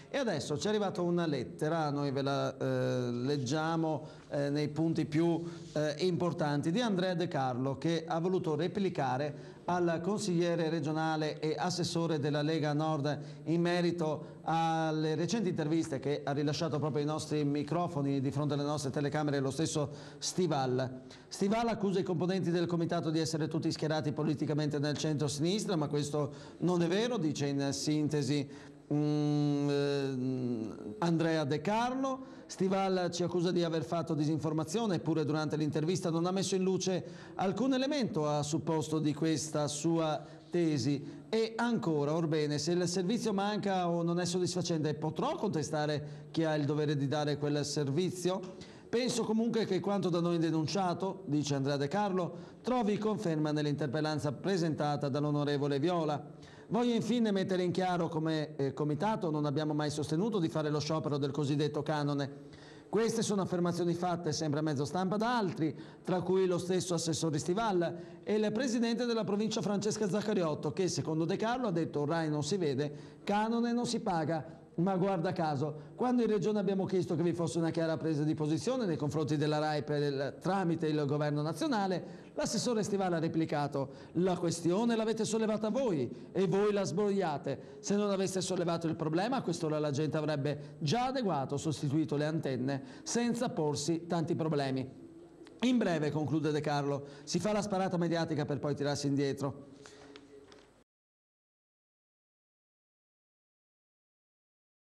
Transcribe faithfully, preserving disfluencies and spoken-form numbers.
E adesso ci è arrivata una lettera, noi ve la eh, leggiamo eh, nei punti più eh, importanti, di Andrea De Carlo, che ha voluto replicare al consigliere regionale e assessore della Lega Nord in merito alle recenti interviste che ha rilasciato proprio ai nostri microfoni di fronte alle nostre telecamere lo stesso Stival. Stival accusa i componenti del comitato di essere tutti schierati politicamente nel centro-sinistra, ma questo non è vero, dice in sintesi Mm, eh, Andrea De Carlo. Stival ci accusa di aver fatto disinformazione, eppure durante l'intervista non ha messo in luce alcun elemento a supposto di questa sua tesi. E ancora, orbene, se il servizio manca o non è soddisfacente, potrò contestare chi ha il dovere di dare quel servizio? Penso comunque che quanto da noi denunciato, dice Andrea De Carlo, trovi conferma nell'interpellanza presentata dall'onorevole Viola. Voglio infine mettere in chiaro come eh, comitato non abbiamo mai sostenuto di fare lo sciopero del cosiddetto canone. Queste sono affermazioni fatte sempre a mezzo stampa da altri, tra cui lo stesso assessore Stival e il presidente della provincia Francesca Zaccariotto, che secondo De Carlo ha detto Rai non si vede, canone non si paga. Ma guarda caso, quando in Regione abbiamo chiesto che vi fosse una chiara presa di posizione nei confronti della Rai per il, tramite il governo nazionale, l'assessore Stival ha replicato: la questione l'avete sollevata voi e voi la sbrogliate. Se non aveste sollevato il problema, a quest'ora la gente avrebbe già adeguato, sostituito le antenne, senza porsi tanti problemi. In breve, conclude De Carlo, si fa la sparata mediatica per poi tirarsi indietro.